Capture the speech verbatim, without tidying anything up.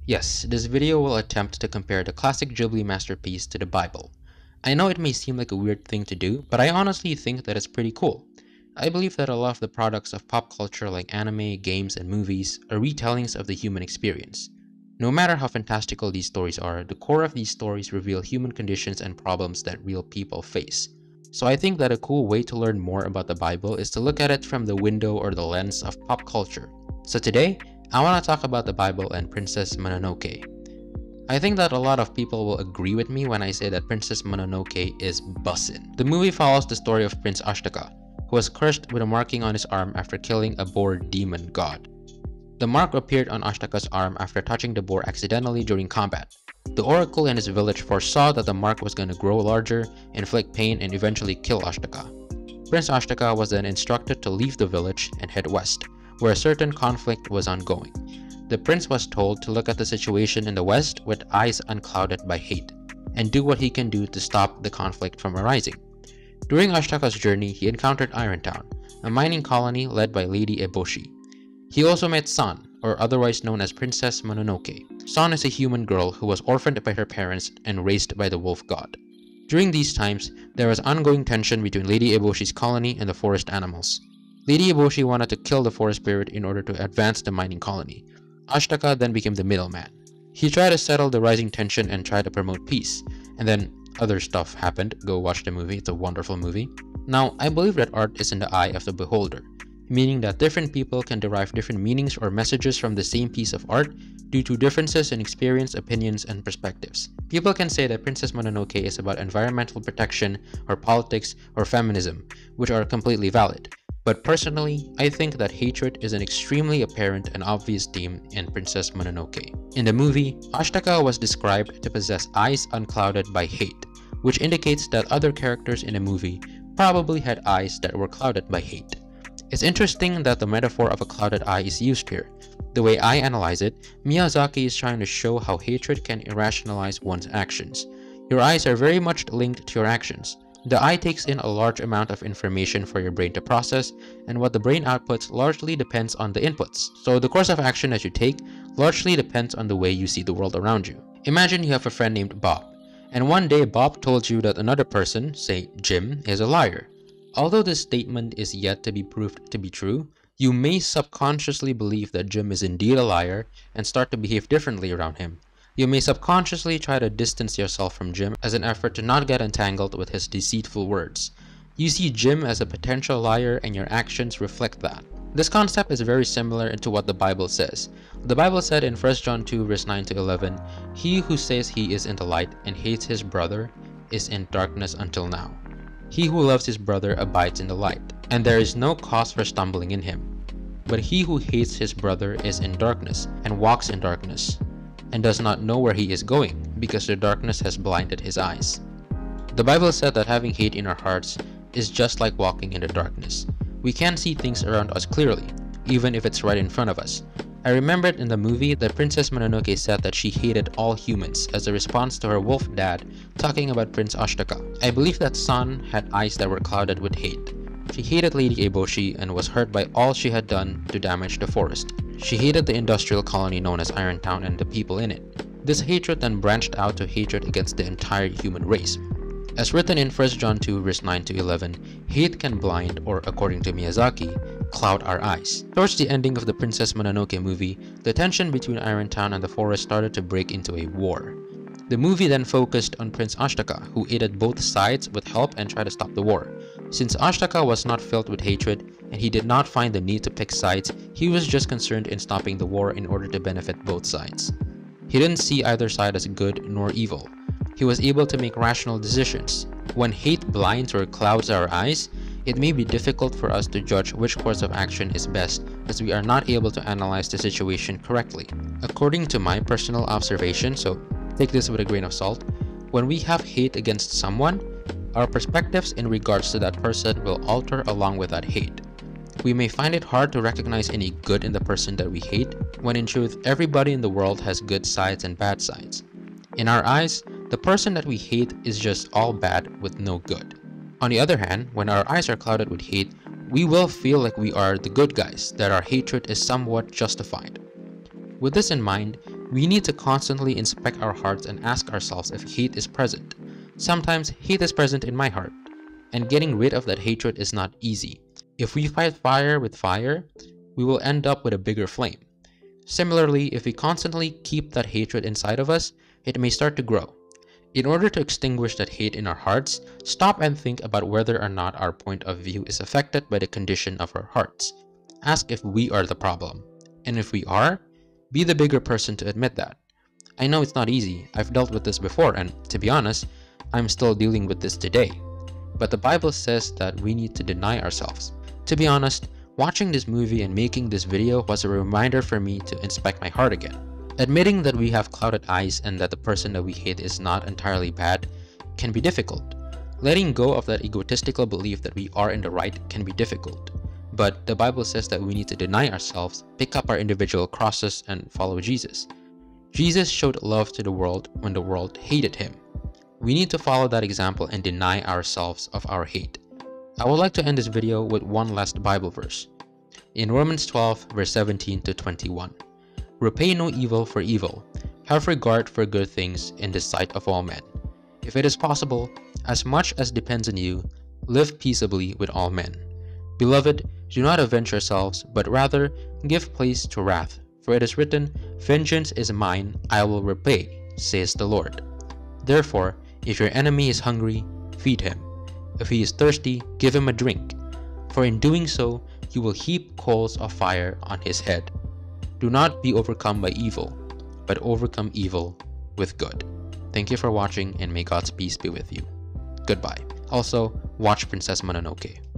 Yes, this video will attempt to compare the classic Ghibli masterpiece to the Bible. I know it may seem like a weird thing to do, but I honestly think that it's pretty cool. I believe that a lot of the products of pop culture like anime, games, and movies are retellings of the human experience. No matter how fantastical these stories are, the core of these stories reveal human conditions and problems that real people face. So I think that a cool way to learn more about the Bible is to look at it from the window or the lens of pop culture. So today, I want to talk about the Bible and Princess Mononoke. I think that a lot of people will agree with me when I say that Princess Mononoke is bussin'. The movie follows the story of Prince Ashtaka, who was cursed with a marking on his arm after killing a boar demon god. The mark appeared on Ashtaka's arm after touching the boar accidentally during combat. The oracle in his village foresaw that the mark was going to grow larger, inflict pain, and eventually kill Ashtaka. Prince Ashtaka was then instructed to leave the village and head west, where a certain conflict was ongoing. The prince was told to look at the situation in the west with eyes unclouded by hate, and do what he can do to stop the conflict from arising. During Ashtaka's journey, he encountered Irontown, a mining colony led by Lady Eboshi. He also met San, or otherwise known as Princess Mononoke. San is a human girl who was orphaned by her parents and raised by the wolf god. During these times, there was ongoing tension between Lady Eboshi's colony and the forest animals. Lady Eboshi wanted to kill the forest spirit in order to advance the mining colony. Ashtaka then became the middleman. He tried to settle the rising tension and tried to promote peace, and then other stuff happened. Go watch the movie, it's a wonderful movie. Now, I believe that art is in the eye of the beholder, meaning that different people can derive different meanings or messages from the same piece of art due to differences in experience, opinions, and perspectives. People can say that Princess Mononoke is about environmental protection, or politics, or feminism, which are completely valid. But personally, I think that hatred is an extremely apparent and obvious theme in Princess Mononoke. In the movie, Ashtaka was described to possess eyes unclouded by hate, which indicates that other characters in the movie probably had eyes that were clouded by hate. It's interesting that the metaphor of a clouded eye is used here. The way I analyze it, Miyazaki is trying to show how hatred can irrationalize one's actions. Your eyes are very much linked to your actions. The eye takes in a large amount of information for your brain to process, and what the brain outputs largely depends on the inputs. So the course of action that you take largely depends on the way you see the world around you. Imagine you have a friend named Bob, and one day Bob told you that another person, say Jim, is a liar. Although this statement is yet to be proved to be true, you may subconsciously believe that Jim is indeed a liar and start to behave differently around him. You may subconsciously try to distance yourself from Jim as an effort to not get entangled with his deceitful words. You see Jim as a potential liar and your actions reflect that. This concept is very similar to what the Bible says. The Bible said in First John two verse nine to eleven, "He who says he is in the light and hates his brother is in darkness until now. He who loves his brother abides in the light, and there is no cause for stumbling in him. But he who hates his brother is in darkness and walks in darkness, and does not know where he is going, because the darkness has blinded his eyes." The Bible said that having hate in our hearts is just like walking in the darkness. We can't see things around us clearly, even if it's right in front of us. I remembered in the movie that Princess Mononoke said that she hated all humans as a response to her wolf dad talking about Prince Ashtaka. I believe that San had eyes that were clouded with hate. She hated Lady Eboshi and was hurt by all she had done to damage the forest. She hated the industrial colony known as Irontown and the people in it. This hatred then branched out to hatred against the entire human race. As written in First John two verse nine to eleven, hate can blind, or according to Miyazaki, cloud our eyes. Towards the ending of the Princess Mononoke movie, the tension between Irontown and the forest started to break into a war. The movie then focused on Prince Ashtaka, who aided both sides with help and tried to stop the war. Since Ashtaka was not filled with hatred, and he did not find the need to pick sides, he was just concerned in stopping the war in order to benefit both sides. He didn't see either side as good nor evil. He was able to make rational decisions. When hate blinds or clouds our eyes, it may be difficult for us to judge which course of action is best, as we are not able to analyze the situation correctly. According to my personal observation, so take this with a grain of salt, when we have hate against someone, our perspectives in regards to that person will alter along with that hate. We may find it hard to recognize any good in the person that we hate, when in truth everybody in the world has good sides and bad sides. In our eyes, the person that we hate is just all bad with no good. On the other hand, when our eyes are clouded with hate, we will feel like we are the good guys, that our hatred is somewhat justified. With this in mind, We need to constantly inspect our hearts and ask ourselves if hate is present. Sometimes hate is present in my heart, and getting rid of that hatred is not easy. If we fight fire with fire, we will end up with a bigger flame. Similarly, if we constantly keep that hatred inside of us, it may start to grow. In order to extinguish that hate in our hearts, stop and think about whether or not our point of view is affected by the condition of our hearts. Ask if we are the problem. And if we are, be the bigger person to admit that. I know it's not easy. I've dealt with this before, and to be honest, I'm still dealing with this today. But the Bible says that we need to deny ourselves. To be honest, watching this movie and making this video was a reminder for me to inspect my heart again. Admitting that we have clouded eyes and that the person that we hate is not entirely bad can be difficult. Letting go of that egotistical belief that we are in the right can be difficult. But the Bible says that we need to deny ourselves, pick up our individual crosses, and follow Jesus. Jesus showed love to the world when the world hated him. We need to follow that example and deny ourselves of our hate. I would like to end this video with one last Bible verse. In Romans twelve, verse seventeen to twenty-one. Repay no evil for evil. Have regard for good things in the sight of all men. If it is possible, as much as depends on you, live peaceably with all men. Beloved, do not avenge yourselves, but rather give place to wrath. For it is written, Vengeance is mine, I will repay, says the Lord. Therefore, if your enemy is hungry, feed him. If he is thirsty, give him a drink. For in doing so, you will heap coals of fire on his head. Do not be overcome by evil, but overcome evil with good. Thank you for watching, and may God's peace be with you. Goodbye. Also, watch Princess Mononoke.